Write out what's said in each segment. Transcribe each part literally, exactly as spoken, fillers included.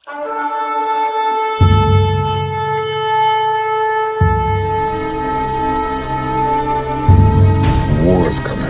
War is coming.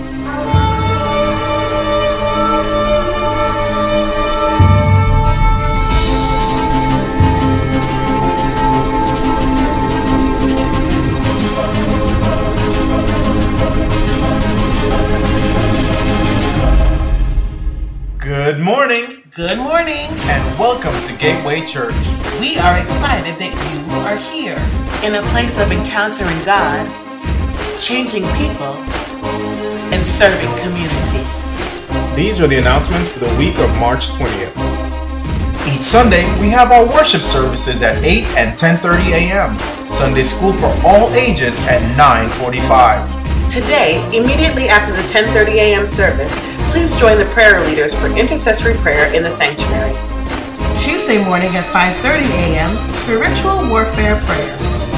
Good morning, Good morning. and welcome to Gateway Church. We are excited that you are here in a place of encountering God, changing people, and serving community. These are the announcements for the week of March twentieth. Each Sunday, we have our worship services at eight and ten thirty a m Sunday school for all ages at nine forty-five. Today, immediately after the ten thirty a m service, please join the prayer leaders for intercessory prayer in the sanctuary. Tuesday morning at five thirty a m, spiritual warfare prayer.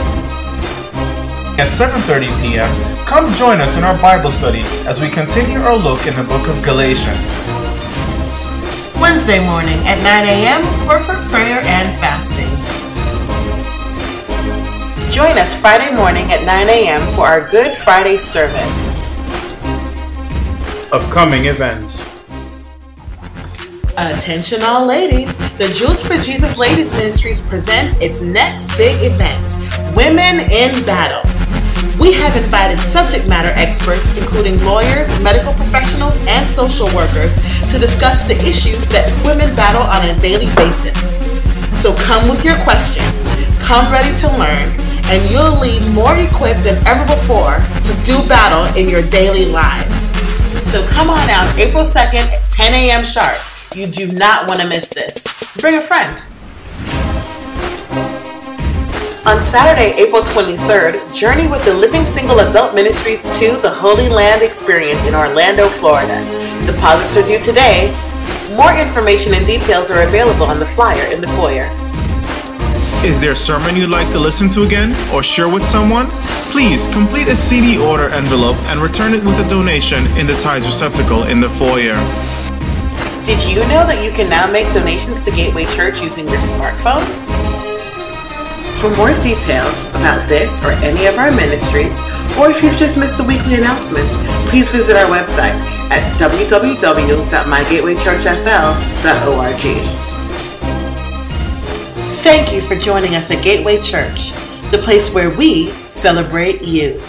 At seven thirty p m, come join us in our Bible study as we continue our look in the book of Galatians. Wednesday morning at nine a m, corporate prayer and fasting. Join us Friday morning at nine a m for our Good Friday service. Upcoming events. Attention all ladies, the Jewels for Jesus Ladies Ministries presents its next big event, Women in Battle. We have invited subject matter experts, including lawyers, medical professionals, and social workers, to discuss the issues that women battle on a daily basis. So come with your questions, come ready to learn, and you'll leave more equipped than ever before to do battle in your daily lives. So come on out April second at ten a m sharp. You do not want to miss this. Bring a friend. On Saturday, April twenty-third, journey with the Living Single Adult Ministries to the Holy Land Experience in Orlando, Florida. Deposits are due today. More information and details are available on the flyer in the foyer. Is there a sermon you'd like to listen to again or share with someone? Please complete a C D order envelope and return it with a donation in the tithes receptacle in the foyer. Did you know that you can now make donations to Gateway Church using your smartphone? For more details about this or any of our ministries, or if you've just missed the weekly announcements, please visit our website at w w w dot my gateway church f l dot org. Thank you for joining us at Gateway Church, the place where we celebrate you.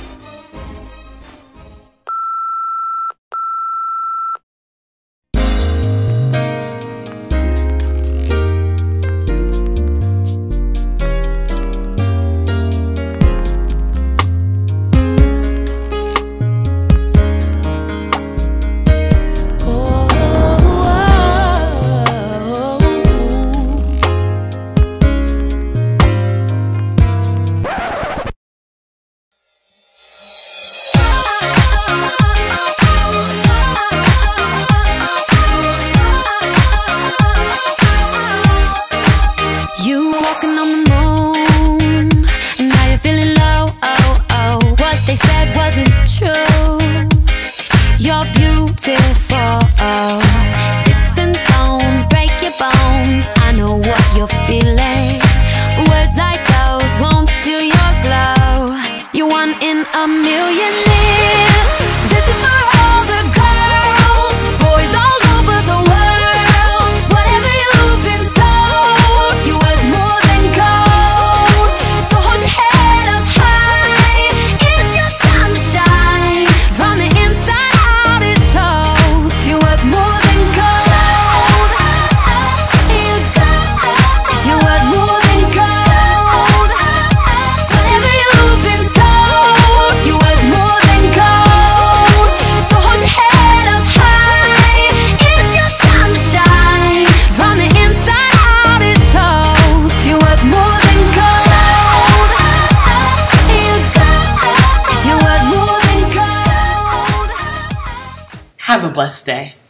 Have a blessed day.